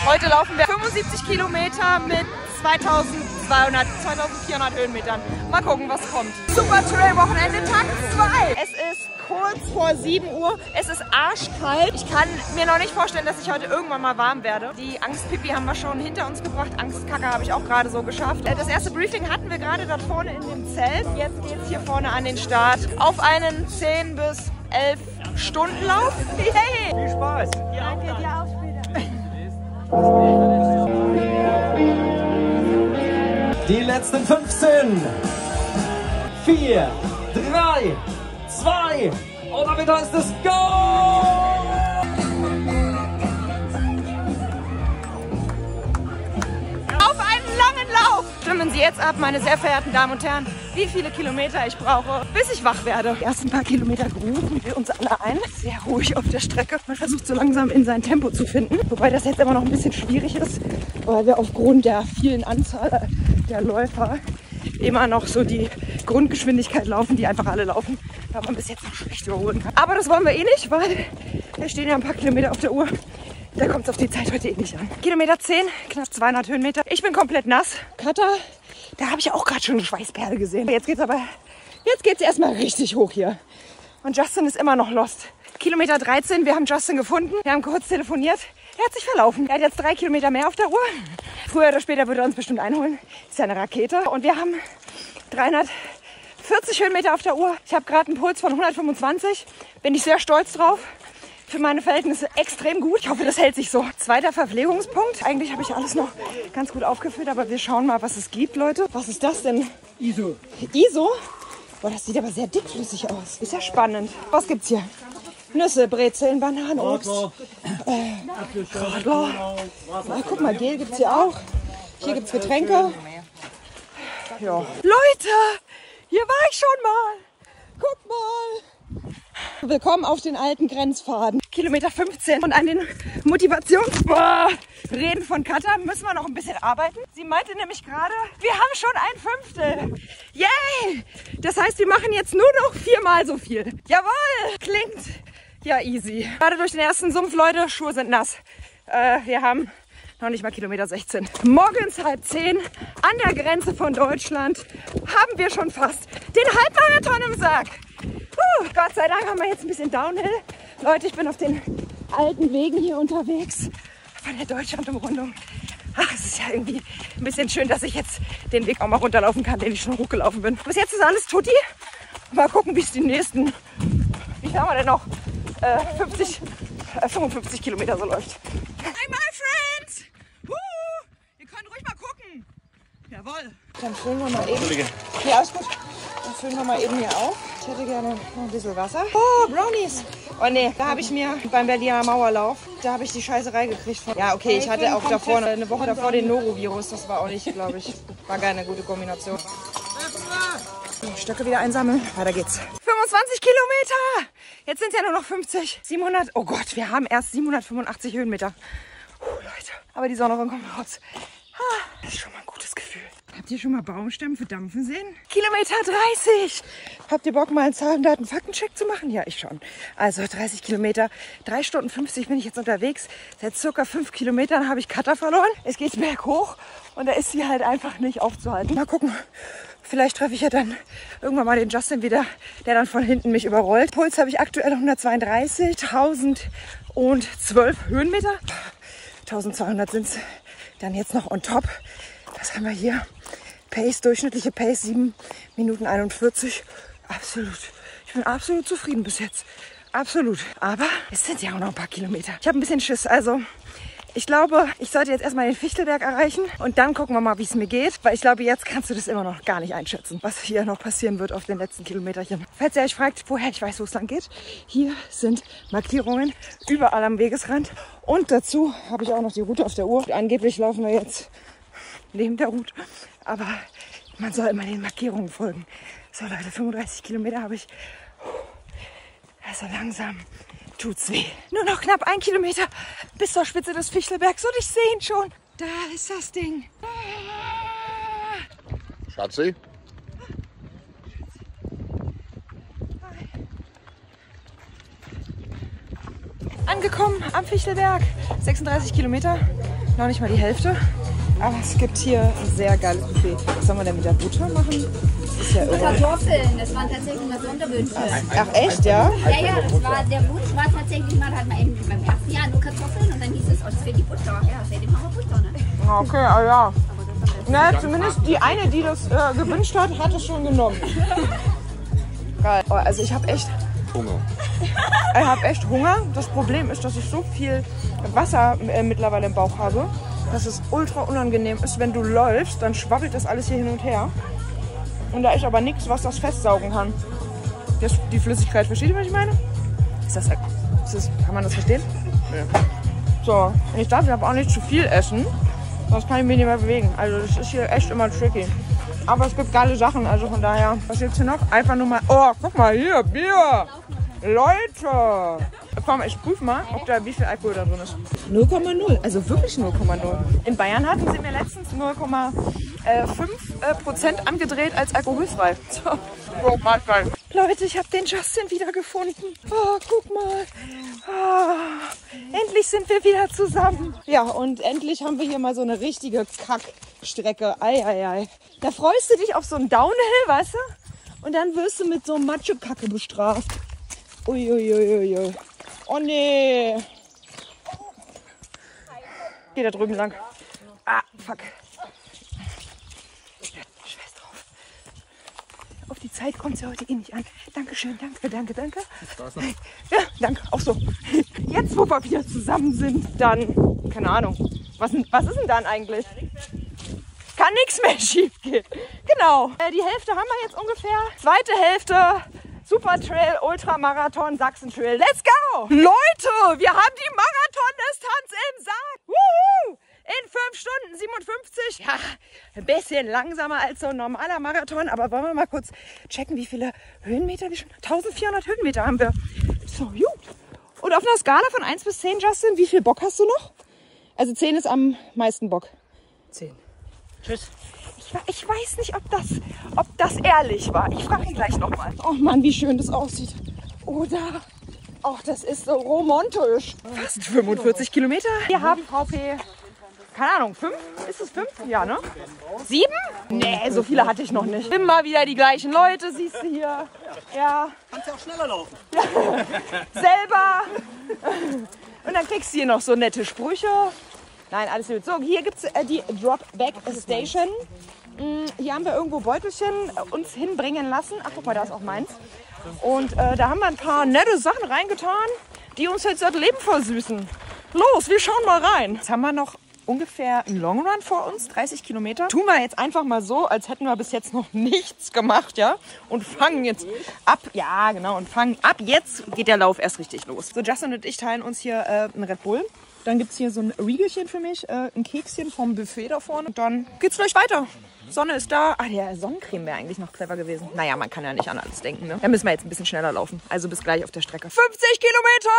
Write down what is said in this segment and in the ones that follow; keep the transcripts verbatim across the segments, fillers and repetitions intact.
Heute laufen wir fünfundsiebzig Kilometer mit zweitausendzweihundert, zweitausendvierhundert Höhenmetern. Mal gucken, was kommt. Super Trail Wochenende Tag zwei. Es ist kurz vor sieben Uhr. Es ist arschkalt. Ich kann mir noch nicht vorstellen, dass ich heute irgendwann mal warm werde. Die Angstpipi haben wir schon hinter uns gebracht. Angstkacke habe ich auch gerade so geschafft. Das erste Briefing hatten wir gerade dort vorne in dem Zelt. Jetzt geht es hier vorne an den Start auf einen zehn bis elf Stunden Lauf. Hey! Viel Spaß! Danke dir auch später. Die letzten fünfzehn. vier, drei, zwei. Und damit heißt es Go! Auf einen langen Lauf! Stimmen Sie jetzt ab, meine sehr verehrten Damen und Herren, wie viele Kilometer ich brauche, bis ich wach werde. Die ersten paar Kilometer grufen wir uns alle ein. Sehr ruhig auf der Strecke. Man versucht so langsam in sein Tempo zu finden. Wobei das jetzt immer noch ein bisschen schwierig ist, weil wir aufgrund der vielen Anzahl der Läufer immer noch so die Grundgeschwindigkeit laufen, die einfach alle laufen, weil man bis jetzt noch schlecht überholen kann. Aber das wollen wir eh nicht, weil da stehen ja ein paar Kilometer auf der Uhr. Da kommt es auf die Zeit heute eh nicht an. Kilometer zehn, knapp zweihundert Höhenmeter. Ich bin komplett nass. Cutter, da habe ich ja auch gerade schon eine Schweißperle gesehen. Jetzt geht's aber, jetzt geht's erstmal richtig hoch hier. Und Justin ist immer noch lost. Kilometer dreizehn, wir haben Justin gefunden. Wir haben kurz telefoniert. Er hat sich verlaufen. Er hat jetzt drei Kilometer mehr auf der Uhr. Früher oder später würde er uns bestimmt einholen. Ist ja eine Rakete. Und wir haben dreihundertvierzig Höhenmeter auf der Uhr. Ich habe gerade einen Puls von hundertfünfundzwanzig. Bin ich sehr stolz drauf. Für meine Verhältnisse extrem gut. Ich hoffe, das hält sich so. Zweiter Verpflegungspunkt. Eigentlich habe ich alles noch ganz gut aufgefüllt, aber wir schauen mal, was es gibt, Leute. Was ist das denn? I S O. I S O? Boah, das sieht aber sehr dickflüssig aus. Ist ja spannend. Was gibt's hier? Nüsse, Brezeln, Bananen, Obst. Äh, Radler. Ah, guck mal, Gel gibt's hier auch. Hier gibt's Getränke. Ja. Leute, hier war ich schon mal. Guck mal. Willkommen auf den alten Grenzpfaden. Kilometer fünfzehn. Und an den Motivationsreden von Katha müssen wir noch ein bisschen arbeiten. Sie meinte nämlich gerade, wir haben schon ein Fünftel. Yay! Das heißt, wir machen jetzt nur noch viermal so viel. Jawohl! Klingt ja easy. Gerade durch den ersten Sumpf, Leute, Schuhe sind nass. Äh, wir haben noch nicht mal Kilometer sechzehn. Morgens halb zehn an der Grenze von Deutschland haben wir schon fast den Halbmarathon im Sack. Uh, Gott sei Dank haben wir jetzt ein bisschen Downhill. Leute, ich bin auf den alten Wegen hier unterwegs von der Deutschlandumrundung. Ach, es ist ja irgendwie ein bisschen schön, dass ich jetzt den Weg auch mal runterlaufen kann, den ich schon hochgelaufen bin. Bis jetzt ist alles tutti. Mal gucken, wie es die nächsten, wie viel haben wir denn noch? Äh, fünfzig, äh, fünfundfünfzig Kilometer so läuft. Hey, my friends! Uh, ihr könnt ruhig mal gucken. Jawohl. Dann füllen wir mal eben. Ja, alles gut. Dann füllen wir mal eben hier auf. Ich hätte gerne noch ein bisschen Wasser. Oh, Brownies. Oh nee, da habe ich mir beim Berliner Mauerlauf, da habe ich die Scheißerei gekriegt. Von ja, okay, ich hatte auch davor, eine Woche davor den Norovirus. Das war auch nicht, glaube ich, war keine gute Kombination. Stöcke wieder einsammeln. Weiter geht's. fünfundzwanzig Kilometer. Jetzt sind es ja nur noch fünfzig. siebenhundert. Oh Gott, wir haben erst siebenhundertfünfundachtzig Höhenmeter. Puh, Leute. Aber die Sonne kommt raus. Das ist schon mal ein gutes Gefühl. Habt ihr schon mal Baumstämme verdampfen sehen? Kilometer dreißig. Habt ihr Bock, mal einen Zahlen, Daten, Faktencheck zu machen? Ja, ich schon. Also dreißig Kilometer, drei Stunden fünfzig bin ich jetzt unterwegs. Seit circa fünf Kilometern habe ich Katha verloren. Es geht berghoch und da ist sie halt einfach nicht aufzuhalten. Mal gucken. Vielleicht treffe ich ja dann irgendwann mal den Justin wieder, der dann von hinten mich überrollt. Puls habe ich aktuell hundertzweiunddreißig, tausendzwölf Höhenmeter. tausendzweihundert sind es dann jetzt noch on top. Was haben wir hier? Pace, durchschnittliche Pace sieben Minuten einundvierzig. Absolut. Ich bin absolut zufrieden bis jetzt. Absolut. Aber es sind ja auch noch ein paar Kilometer. Ich habe ein bisschen Schiss. Also ich glaube, ich sollte jetzt erstmal den Fichtelberg erreichen und dann gucken wir mal, wie es mir geht. Weil ich glaube, jetzt kannst du das immer noch gar nicht einschätzen, was hier noch passieren wird auf den letzten Kilometerchen. Falls ihr euch fragt, woher ich weiß, wo es lang geht, hier sind Markierungen überall am Wegesrand. Und dazu habe ich auch noch die Route auf der Uhr. Angeblich laufen wir jetzt neben der Route. Aber man soll immer den Markierungen folgen. So Leute, fünfunddreißig Kilometer habe ich. Also langsam tut's weh. Nur noch knapp ein Kilometer bis zur Spitze des Fichtelbergs und ich sehe ihn schon. Da ist das Ding. Schatzi? Angekommen am Fichtelberg. sechsunddreißig Kilometer. Noch nicht mal die Hälfte. Aber es gibt hier ein sehr geiles Buffet. Was soll man denn mit der Butter machen? Das ist ja irre. Kartoffeln, das waren tatsächlich mal Sonderwünsche. Ach echt, ja? Ja, ja, das war, der Wunsch war tatsächlich mal, hat man eben beim ersten Jahr nur Kartoffeln und dann hieß es, oh, das fehlt die Butter. Ja, seitdem haben wir Butter, ne? Okay, ah ja. Na, zumindest die eine, die das äh, gewünscht hat, hat es schon genommen. Geil. Oh, also ich habe echt Hunger. Ich habe echt Hunger. Das Problem ist, dass ich so viel Wasser äh, mittlerweile im Bauch habe, dass es ultra unangenehm ist, wenn du läufst, dann schwabbelt das alles hier hin und her. Und da ist aber nichts, was das festsaugen kann. Das, die Flüssigkeit, versteht ihr, was ich meine? Ist das, ist das, kann man das verstehen? Ja. So, und ich darf ich aber auch nicht zu viel essen, sonst kann ich mich nicht mehr bewegen. Also das ist hier echt immer tricky. Aber es gibt geile Sachen, also von daher. Was gibt's hier noch? Einfach nur mal, oh, guck mal hier, Bier! Leute! Komm, ich prüfe mal, ob da wie viel Alkohol da drin ist. null Komma null, also wirklich null Komma null. In Bayern hatten sie mir letztens null Komma fünf Prozent angedreht als alkoholfrei. So, oh, mal geil. Leute, ich habe den Justin wieder gefunden. Oh, guck mal. Oh, endlich sind wir wieder zusammen. Ja, und endlich haben wir hier mal so eine richtige Kackstrecke. Ei, ei, ei. Da freust du dich auf so einen Downhill, weißt du? Und dann wirst du mit so Macho-Kacke bestraft. Uiuiuiui. Oh nee. Geh da drüben lang. Ah, fuck. Scheiß drauf. Auf die Zeit kommt es ja heute eh nicht an. Dankeschön, danke, danke, danke. Ja, danke, auch so. Jetzt, wo wir wieder zusammen sind, dann, keine Ahnung. Was, was ist denn dann eigentlich? Kann nichts mehr schief gehen. Genau. Äh, die Hälfte haben wir jetzt ungefähr. Zweite Hälfte. Super Trail, Ultramarathon, Sachsen Trail. Let's go! Leute, wir haben die Marathon-Distanz im Sack. Wuhu! In fünf Stunden siebenundfünfzig. Ja, ein bisschen langsamer als so ein normaler Marathon. Aber wollen wir mal kurz checken, wie viele Höhenmeter wir schon... eintausendvierhundert Höhenmeter haben wir. So, gut. Und auf einer Skala von eins bis zehn, Justin, wie viel Bock hast du noch? Also zehn ist am meisten Bock. zehn. Tschüss. Ich, ich weiß nicht, ob das, ob das ehrlich war. Ich frage ihn gleich nochmal. Oh Mann, wie schön das aussieht. Oder? Ach, das ist so romantisch. Fast fünfundvierzig Kilometer. Wir haben V P, keine Ahnung, fünf? Ist es fünf? Ja, ne? Sieben? Nee, so viele hatte ich noch nicht. Immer wieder die gleichen Leute, siehst du hier. Ja. Kannst ja auch schneller laufen. Ja. Selber. Und dann kriegst du hier noch so nette Sprüche. Nein, alles gut. So, hier gibt es äh, die Drop-Back Station. Mm, hier haben wir irgendwo Beutelchen äh, uns hinbringen lassen. Ach, guck mal, da ist auch meins. Und äh, da haben wir ein paar nette Sachen reingetan, die uns jetzt das Leben versüßen. Los, wir schauen mal rein. Jetzt haben wir noch ungefähr einen Long Run vor uns, dreißig Kilometer. Tun wir jetzt einfach mal so, als hätten wir bis jetzt noch nichts gemacht, ja? Und fangen jetzt ab, ja genau, und fangen ab jetzt geht der Lauf erst richtig los. So, Justin und ich teilen uns hier äh, einen Red Bull. Dann gibt es hier so ein Riegelchen für mich, äh, ein Kekschen vom Buffet da vorne. Und dann geht's gleich weiter. Sonne ist da. Ah, der Sonnencreme wäre eigentlich noch clever gewesen. Naja, man kann ja nicht an alles denken, ne? Dann müssen wir jetzt ein bisschen schneller laufen. Also bis gleich auf der Strecke. fünfzig Kilometer!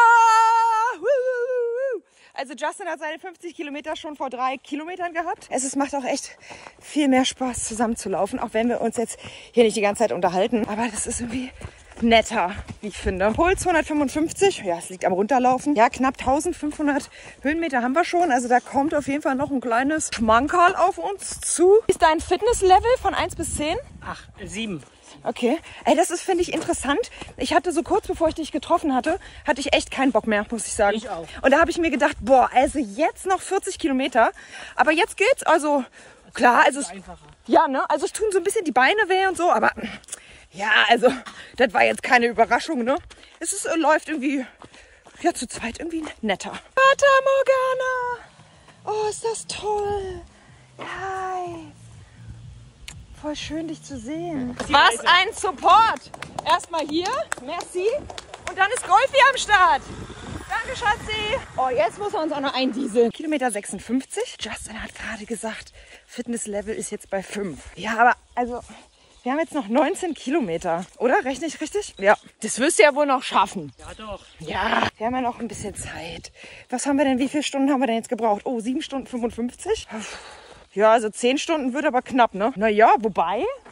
Also Justin hat seine fünfzig Kilometer schon vor drei Kilometern gehabt. Es ist, macht auch echt viel mehr Spaß, zusammen zu laufen. Auch wenn wir uns jetzt hier nicht die ganze Zeit unterhalten. Aber das ist irgendwie netter, wie ich finde. Puls hundertfünfundfünfzig, ja, es liegt am Runterlaufen. Ja, knapp eintausendfünfhundert Höhenmeter haben wir schon. Also da kommt auf jeden Fall noch ein kleines Schmankerl auf uns zu. Ist dein Fitnesslevel von eins bis zehn? Ach, sieben. Okay. Ey, das ist, finde ich, interessant. Ich hatte so kurz bevor ich dich getroffen hatte, hatte ich echt keinen Bock mehr, muss ich sagen. Ich auch. Und da habe ich mir gedacht, boah, also jetzt noch vierzig Kilometer. Aber jetzt geht's, also klar, also es, Einfacher. ja, ne, also es tun so ein bisschen die Beine weh und so, aber ja, also das war jetzt keine Überraschung, ne? Es ist, äh, läuft irgendwie, ja, zu zweit irgendwie netter. Fata Morgana! Oh, ist das toll! Hi! Voll schön, dich zu sehen. Was ein Support! Erstmal hier, merci. Und dann ist Golfi am Start. Danke, Schatzi. Oh, jetzt muss er uns auch noch eindieseln. Kilometer sechsundfünfzig. Justin hat gerade gesagt, Fitnesslevel ist jetzt bei fünf. Ja, aber also, wir haben jetzt noch neunzehn Kilometer. Oder? Rechne ich richtig? Ja. Das wirst du ja wohl noch schaffen. Ja, doch. Ja, wir haben ja noch ein bisschen Zeit. Was haben wir denn, wie viele Stunden haben wir denn jetzt gebraucht? Oh, sieben Stunden fünfundfünfzig. Ja, also zehn Stunden wird aber knapp, ne? Naja, wobei,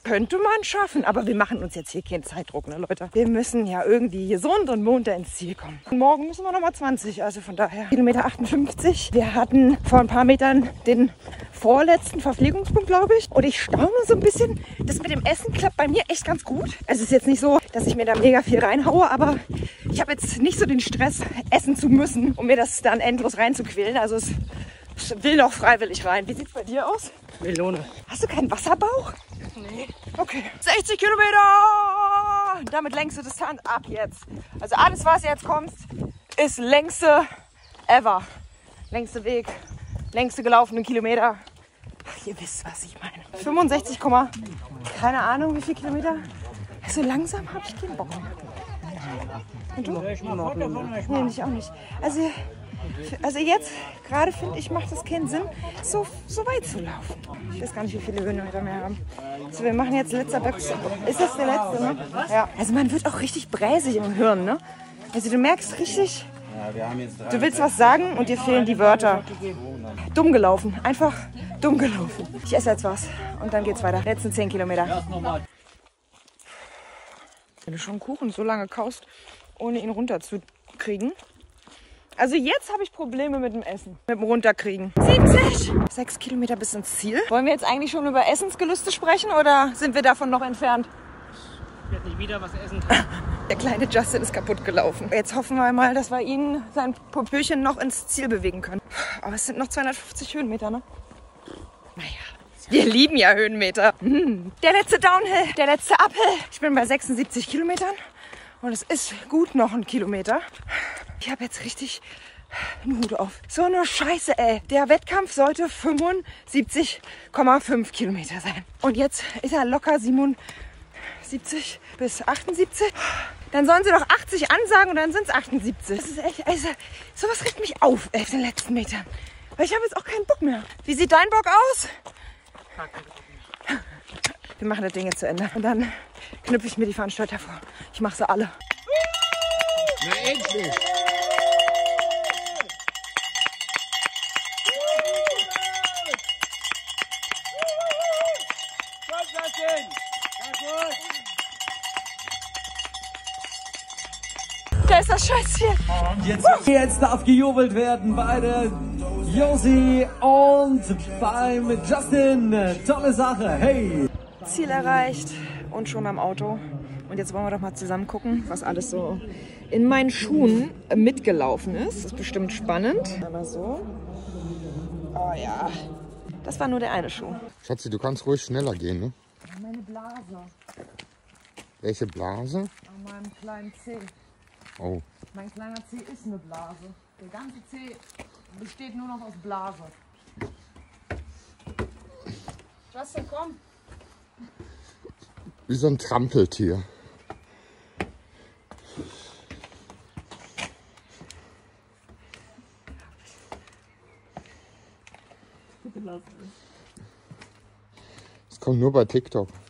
Könnte man schaffen, aber wir machen uns jetzt hier keinen Zeitdruck, ne Leute. Wir müssen ja irgendwie gesund und munter ins Ziel kommen. Und morgen müssen wir nochmal zwanzig, also von daher Kilometer achtundfünfzig. Wir hatten vor ein paar Metern den vorletzten Verpflegungspunkt, glaube ich. Und ich staune so ein bisschen, das mit dem Essen klappt bei mir echt ganz gut. Es ist jetzt nicht so, dass ich mir da mega viel reinhaue, aber ich habe jetzt nicht so den Stress, essen zu müssen, um mir das dann endlos reinzuquälen. Also es will noch freiwillig rein. Wie sieht es bei dir aus? Melone. Hast du keinen Wasserbauch? Nee. Okay. sechzig Kilometer! Damit längste Distanz ab jetzt. Also alles, was jetzt kommt, ist längste ever. Längste Weg, längste gelaufene Kilometer. Ach, ihr wisst, was ich meine. fünfundsechzig, keine Ahnung wie viel Kilometer. So langsam habe ich keinen Bock mehr. Und du? Nee, ich auch nicht. Also, also jetzt gerade finde ich, macht es keinen Sinn, so, so weit zu laufen. Ich weiß gar nicht, wie viele Höhenmeter wir haben. So, wir machen jetzt letzter Berg. Ist das der letzte, ne? Ja. Also man wird auch richtig bräsig im Hirn, ne? Also du merkst richtig, du willst was sagen und dir fehlen die Wörter. Dumm gelaufen, einfach dumm gelaufen. Ich esse jetzt was und dann geht's weiter. Letzten zehn Kilometer. Wenn du schon Kuchen so lange kaust, ohne ihn runterzukriegen. Also jetzt habe ich Probleme mit dem Essen, mit dem Runterkriegen. siebzig! Sechs Kilometer bis ins Ziel. Wollen wir jetzt eigentlich schon über Essensgelüste sprechen oder sind wir davon noch entfernt? Ich werde nicht wieder was essen. Der kleine Justin ist kaputt gelaufen. Jetzt hoffen wir mal, dass wir ihn, sein Popöchen, noch ins Ziel bewegen können. Aber es sind noch zweihundertfünfzig Höhenmeter, ne? Naja, wir lieben ja Höhenmeter. Hm. Der letzte Downhill, der letzte Uphill. Ich bin bei sechsundsiebzig Kilometern und es ist gut noch ein Kilometer. Ich habe jetzt richtig einen Hut auf. So eine Scheiße, ey. Der Wettkampf sollte fünfundsiebzig Komma fünf Kilometer sein. Und jetzt ist er locker siebenundsiebzig bis achtundsiebzig. Dann sollen sie doch achtzig ansagen und dann sind es achtundsiebzig. Das ist echt, also, sowas regt mich auf, ey, auf den letzten Metern. Weil ich habe jetzt auch keinen Bock mehr. Wie sieht dein Bock aus? Wir machen das Ding jetzt zu Ende. Und dann knüpfe ich mir die Veranstalter vor. Ich mache sie alle. Na endlich! Da ist das Scheißziel. Und jetzt, jetzt darf gejubelt werden bei der Josi und beim Justin. Tolle Sache, hey! Ziel erreicht und schon am Auto. Und jetzt wollen wir doch mal zusammen gucken, was alles so in meinen Schuhen mitgelaufen ist. Das ist bestimmt spannend. Aber so. Oh ja. Das war nur der eine Schuh. Schatzi, du kannst ruhig schneller gehen, ne? Meine Blase Welche Blase? an meinem kleinen Zeh. Oh. Mein kleiner Zeh ist eine Blase. Der ganze Zeh besteht nur noch aus Blase. Justin, komm. Wie so ein Trampeltier. Das kommt nur bei TikTok.